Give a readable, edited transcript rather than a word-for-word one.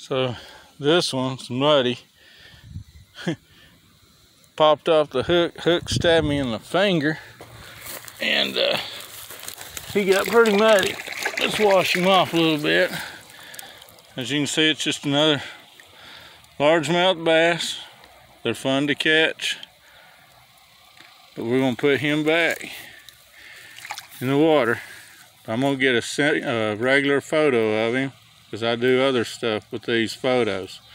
So this one's muddy. Popped off the hook stabbed me in the finger, and he got pretty muddy. Let's wash him off a little bit. As you can see, it's just another largemouth bass. They're fun to catch, but we're gonna put him back in the water. I'm gonna get a regular photo of him, because I do other stuff with these photos.